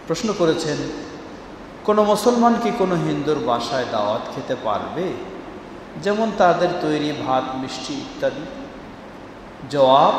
প্রশ্ন করেছেন, কোনো মুসলমান কি কোনো হিন্দুর বাসায় দাওয়াত খেতে পারবে, যেমন তাদের তৈরি ভাত, মিষ্টি ইত্যাদি? জবাব,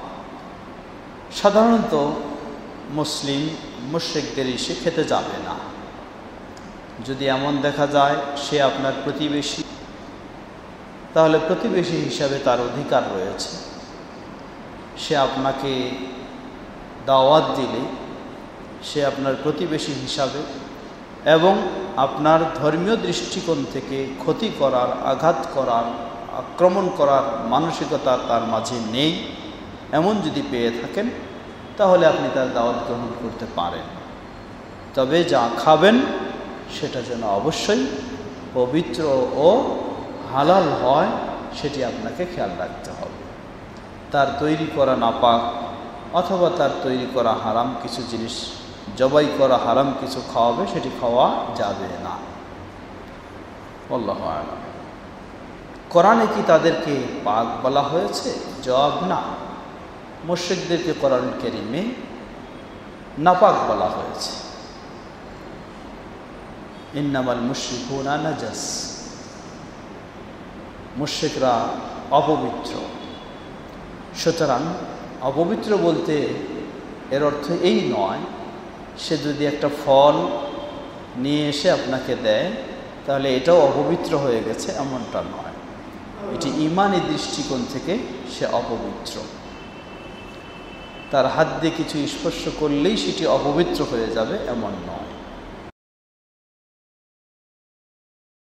সাধারণত মুসলিম মুশরিকদের এসে খেতে যাবে না। যদি এমন দেখা যায় সে আপনার প্রতিবেশী, তাহলে প্রতিবেশী হিসাবে তার অধিকার রয়েছে। সে আপনাকে দাওয়াত দিলে সে আপনার প্রতিবেশী হিসাবে এবং আপনার ধর্মীয় দৃষ্টিকোণ থেকে ক্ষতি করার, আঘাত করার, আক্রমণ করার মানসিকতা তার মাঝে নেই এমন যদি পেয়ে থাকেন, তাহলে আপনি তার দাওয়াত গ্রহণ করতে পারেন। তবে যা খাবেন সেটা যেন অবশ্যই পবিত্র ও হালাল হয়, সেটি আপনাকে খেয়াল রাখতে হবে। তার তৈরি করা নাপাক অথবা তার তৈরি করা হারাম কিছু জিনিস, জবাই করা হারাম কিছু খাওয়াবে, সেটি খাওয়া যাবে না। আল্লাহু আ'লাম। কোরআনে কি তাদেরকে পাক বলা হয়েছে? জবাব, না। মুশরিকদেরকে কোরআন কারীমে নাপাক বলা হয়েছে। ইন্নামাল মুশরিকুনা নাজাস, মুশরিকরা অপবিত্র। সুতরাং অপবিত্র বলতে এর অর্থ এই নয় সে যদি একটা ফল নিয়ে এসে আপনাকে দেয় তাহলে এটাও অপবিত্র হয়ে গেছে, এমনটা নয়। এটি ঈমানি দৃষ্টিকোণ থেকে সে অপবিত্র। তার হাত দিয়ে কিছু স্পর্শ করলেই সেটি অপবিত্র হয়ে যাবে, এমন নয়।